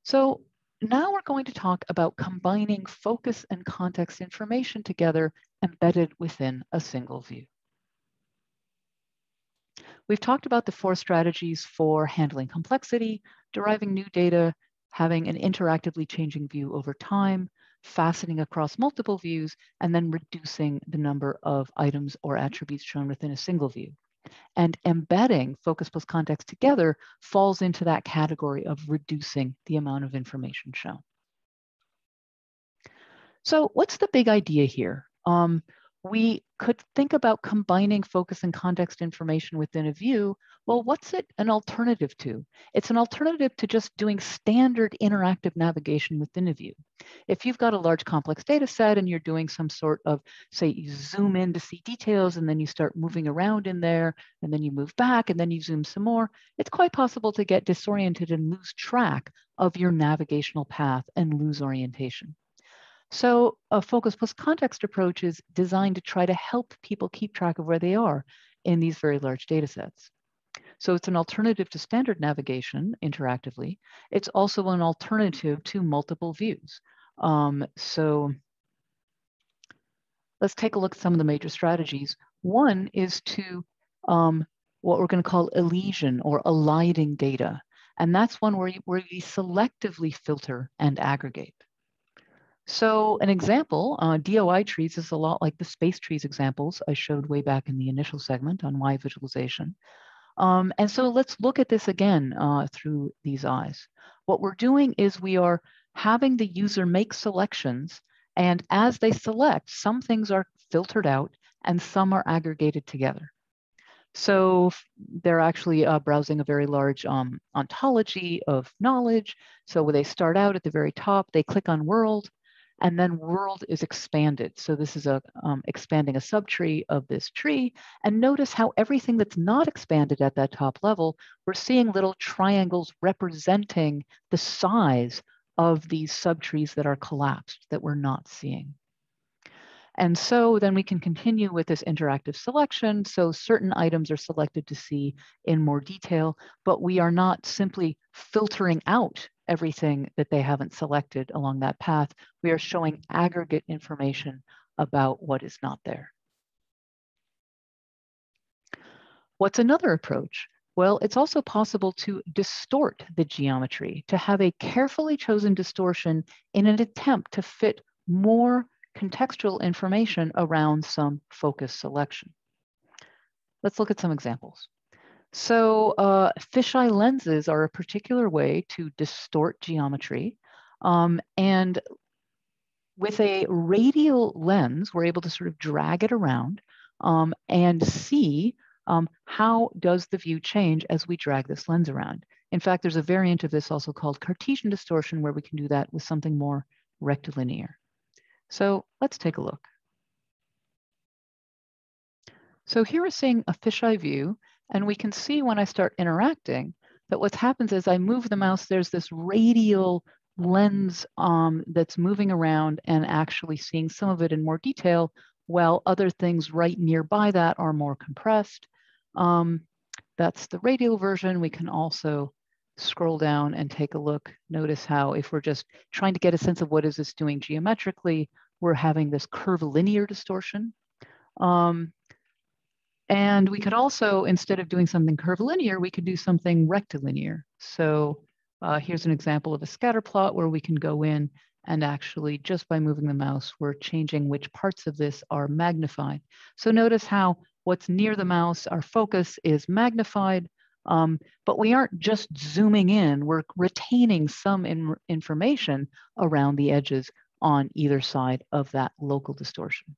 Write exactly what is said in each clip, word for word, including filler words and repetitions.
So now we're going to talk about combining focus and context information together embedded within a single view. We've talked about the four strategies for handling complexity, deriving new data, having an interactively changing view over time, faceting across multiple views, and then reducing the number of items or attributes shown within a single view. And embedding focus plus context together falls into that category of reducing the amount of information shown. So what's the big idea here? Um, we could think about combining focus and context information within a view. Well, what's it an alternative to? It's an alternative to just doing standard interactive navigation within a view. If you've got a large complex data set and you're doing some sort of, say, you zoom in to see details and then you start moving around in there and then you move back and then you zoom some more, it's quite possible to get disoriented and lose track of your navigational path and lose orientation. So a focus plus context approach is designed to try to help people keep track of where they are in these very large data sets. So it's an alternative to standard navigation interactively. It's also an alternative to multiple views. Um, so let's take a look at some of the major strategies. One is to um, what we're going to call elision or eliding data. And that's one where, you, where we selectively filter and aggregate. So an example, uh, D O I trees is a lot like the space trees examples I showed way back in the initial segment on why visualization. Um, and so let's look at this again uh, through these eyes. What we're doing is we are having the user make selections, and as they select, some things are filtered out and some are aggregated together. So they're actually uh, browsing a very large um, ontology of knowledge. So when they start out at the very top, they click on world, and then world is expanded. So this is a um, expanding a subtree of this tree. And notice how everything that's not expanded at that top level, we're seeing little triangles representing the size of these subtrees that are collapsed that we're not seeing. And so then we can continue with this interactive selection. So certain items are selected to see in more detail, but we are not simply filtering out everything that they haven't selected along that path. We are showing aggregate information about what is not there. What's another approach? Well, it's also possible to distort the geometry, to have a carefully chosen distortion in an attempt to fit more contextual information around some focus selection. Let's look at some examples. So uh, fisheye lenses are a particular way to distort geometry. Um, and with a radial lens, we're able to sort of drag it around um, and see um, how does the view change as we drag this lens around. In fact, there's a variant of this also called Cartesian distortion where we can do that with something more rectilinear. So let's take a look. So here we're seeing a fisheye view, and we can see when I start interacting that what happens is I move the mouse, there's this radial lens um, that's moving around and actually seeing some of it in more detail, while other things right nearby that are more compressed. Um, that's the radial version. We can also scroll down and take a look. Notice how if we're just trying to get a sense of what is this doing geometrically, we're having this curvilinear distortion. Um, and we could also, instead of doing something curvilinear, we could do something rectilinear. So uh, here's an example of a scatter plot where we can go in and actually just by moving the mouse, we're changing which parts of this are magnified. So notice how what's near the mouse, our focus is magnified, um, but we aren't just zooming in, we're retaining some in information around the edges on either side of that local distortion.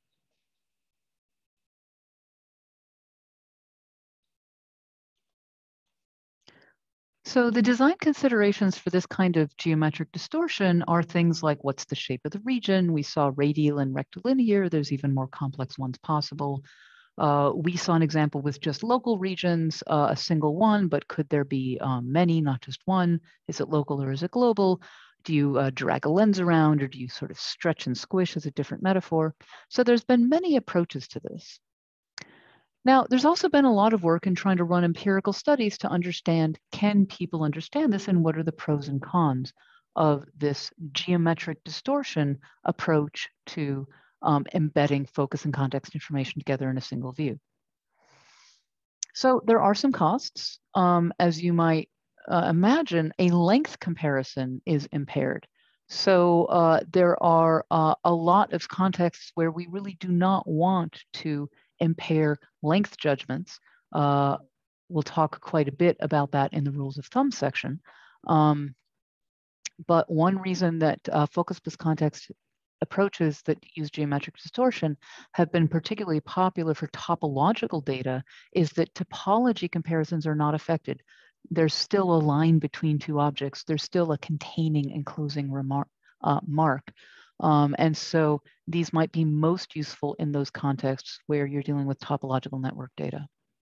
So the design considerations for this kind of geometric distortion are things like what's the shape of the region? We saw radial and rectilinear. There's even more complex ones possible. Uh, we saw an example with just local regions, uh, a single one, but could there be um, many, not just one? Is it local or is it global? Do you uh, drag a lens around or do you sort of stretch and squish as a different metaphor? So there's been many approaches to this. Now, there's also been a lot of work in trying to run empirical studies to understand, can people understand this and what are the pros and cons of this geometric distortion approach to um, embedding focus and context information together in a single view. So there are some costs. Um, as you might uh, imagine, a length comparison is impaired. So uh, there are uh, a lot of contexts where we really do not want to impair length judgments. Uh, we'll talk quite a bit about that in the rules of thumb section. Um, but one reason that uh, focus plus context approaches that use geometric distortion have been particularly popular for topological data is that topology comparisons are not affected. There's still a line between two objects. There's still a containing and closing remark, uh, mark. Um, and so these might be most useful in those contexts where you're dealing with topological network data.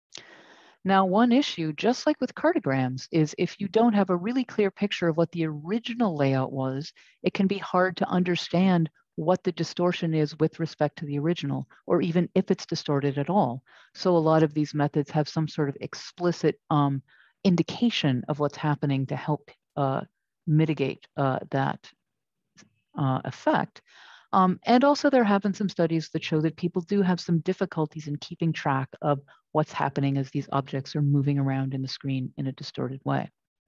Now, one issue, just like with cartograms, is if you don't have a really clear picture of what the original layout was, it can be hard to understand what the distortion is with respect to the original, or even if it's distorted at all. So a lot of these methods have some sort of explicit um, indication of what's happening to help uh, mitigate uh, that uh, effect. Um, and also there have been some studies that show that people do have some difficulties in keeping track of what's happening as these objects are moving around in the screen in a distorted way.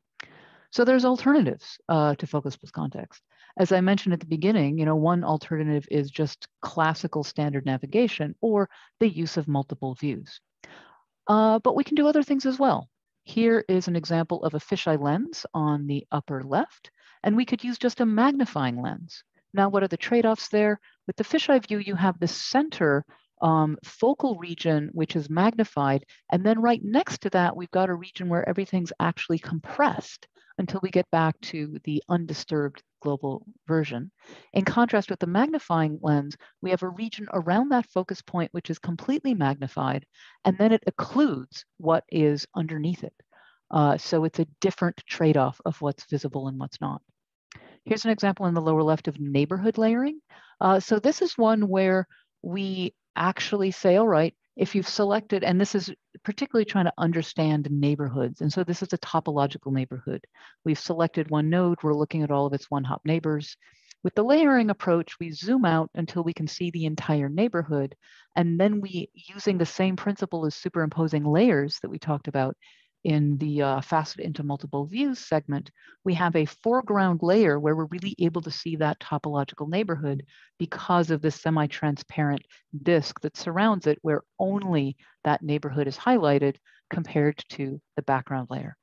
So there's alternatives uh, to focus plus context. As I mentioned at the beginning, you know, one alternative is just classical standard navigation or the use of multiple views. Uh, but we can do other things as well. Here is an example of a fisheye lens on the upper left, and we could use just a magnifying lens. Now, what are the trade-offs there? With the fisheye view, you have the center um, focal region, which is magnified. And then right next to that, we've got a region where everything's actually compressed until we get back to the undisturbed global version. In contrast with the magnifying lens, we have a region around that focus point, which is completely magnified, and then it occludes what is underneath it. Uh, so it's a different trade-off of what's visible and what's not. Here's an example in the lower left of neighborhood layering. Uh, so this is one where we actually say, all right, if you've selected, and this is particularly trying to understand neighborhoods. And so this is a topological neighborhood. We've selected one node, we're looking at all of its one-hop neighbors. With the layering approach, we zoom out until we can see the entire neighborhood. And then we, using the same principle as superimposing layers that we talked about in the uh, facet into multiple views segment, we have a foreground layer where we're really able to see that topological neighborhood because of this semi-transparent disk that surrounds it, where only that neighborhood is highlighted compared to the background layer.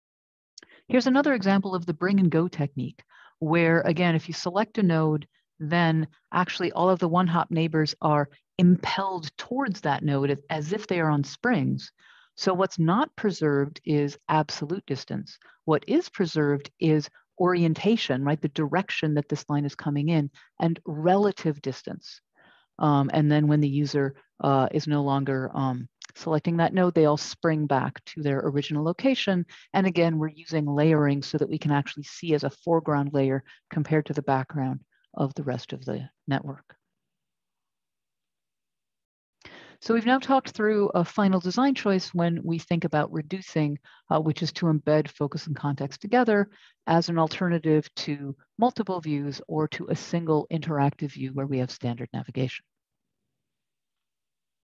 Here's another example of the bring and go technique, where again, if you select a node, then actually all of the one-hop neighbors are impelled towards that node as, as if they are on springs. So what's not preserved is absolute distance. What is preserved is orientation, right? The direction that this line is coming in, and relative distance. Um, and then when the user uh, is no longer um, selecting that node, they all spring back to their original location. And again, we're using layering so that we can actually see as a foreground layer compared to the background of the rest of the network. So we've now talked through a final design choice when we think about reducing, uh, which is to embed focus and context together as an alternative to multiple views or to a single interactive view where we have standard navigation.